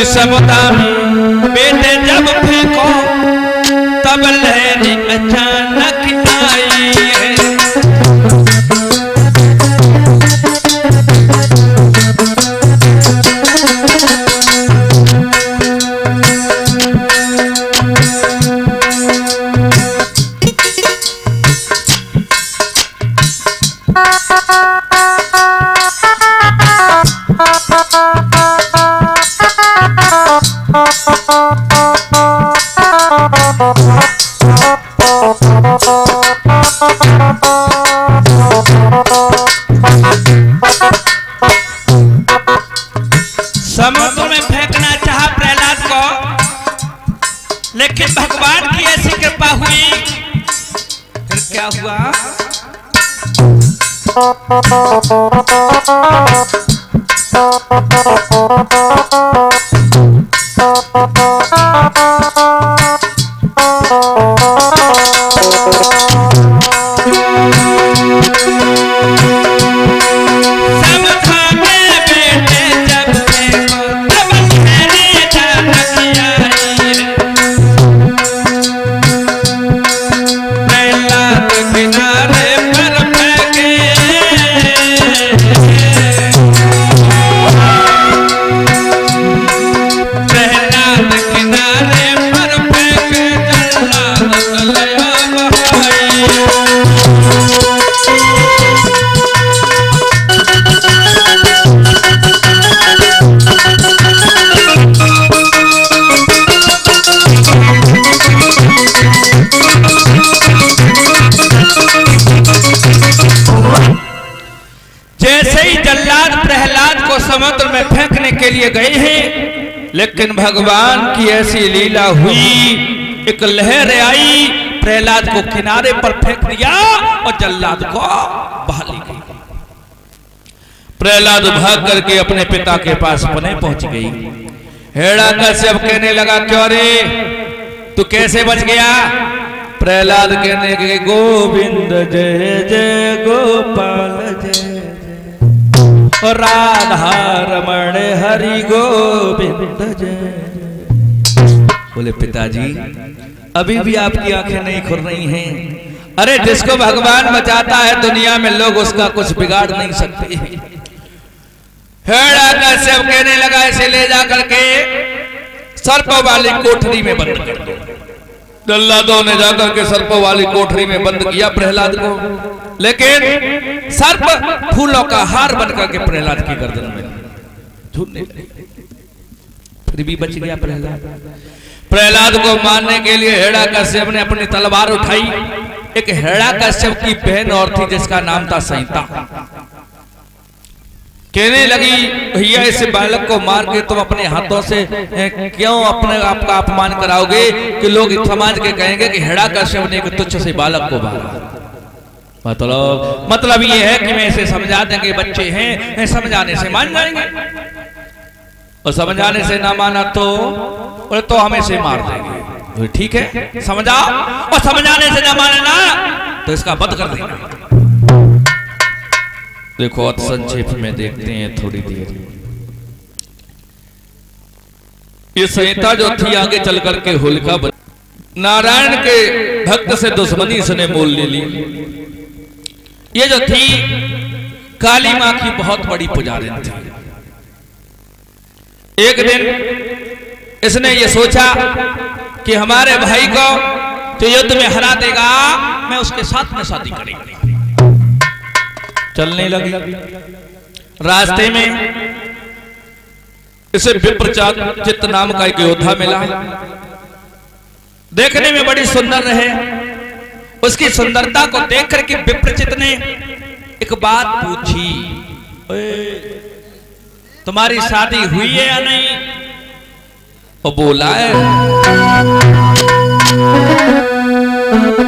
कि समुद्र में बेटे जब फेंको तब लहरी अचानक आई है। समुद्र में फेंकना चाहा प्रहलाद को, लेकिन भगवान की ऐसी कृपा हुई। फिर क्या हुआ? समुद्र में फेंकने के लिए गए हैं, लेकिन भगवान की ऐसी लीला हुई, एक लहर आई, प्रहलाद को किनारे पर फेंक दिया और जल्लाद को बहा ली गई। प्रहलाद भाग करके अपने पिता के पास पुणे पहुंच गई। हिरण्याकश्यप कहने लगा, क्यों रे तू कैसे बच गया? प्रहलाद कहने लगे, गोविंद जय जय गोपाल जय राधा रमण हरि गोविंद जय। बोले पिताजी अभी भी आपकी आंखें नहीं खुल रही हैं। अरे जिसको भगवान बचाता है दुनिया में लोग उसका कुछ बिगाड़ नहीं सकते। हिरण्याकश्यप कहने लगा, इसे ले जा करके सर्प वाली कोठरी में बंद कर दो। जल्लादों ने जाकर के सर्प वाली कोठरी में बंद किया प्रहलाद को, लेकिन सर्प फूलों का हार बनकर के प्रहलाद की गर्दन में झूलने लगे। फिर भी बच गया प्रहलाद। प्रहलाद को मारने के लिए हिरण्याकश्यप ने अपनी तलवार उठाई। एक हिरण्याकश्यप की बहन और थी जिसका नाम था संहिता। कहने लगी, भैया इस बालक को मार के तुम अपने हाथों से क्यों अपने आप का अपमान कराओगे कि लोग समाज के कहेंगे कि हिरण्याकश्यप ने एक तुच्छ से बालक को मारा। मतलब ये है कि मैं इसे समझा देंगे, बच्चे हैं समझाने से मान जाएंगे, और समझाने से ना माना तो हम इसे मार देंगे। ठीक है समझाओ, और समझाने से ना माने ना तो इसका वध कर देंगे। देखो अत संक्षेप में देखते हैं थोड़ी देर। ये संहिता जो थी आगे चल करके होलिका बन, नारायण के भक्त से दुश्मनी इसने मोल ले ली। ये जो थी काली मां की बहुत बड़ी पुजारिन थी। एक दिन इसने ये सोचा कि हमारे भाई को जो युद्ध में हरा देगा मैं उसके साथ में शादी करेंगे। चलने लगी। रास्ते में इसे विप्रचित नाम का एक योद्धा मिला। देखने में बड़ी सुंदर रहे। उसकी सुंदरता को देख करके विप्रचित ने एक बात पूछी, तुम्हारी शादी हुई है या नहीं? वो बोला है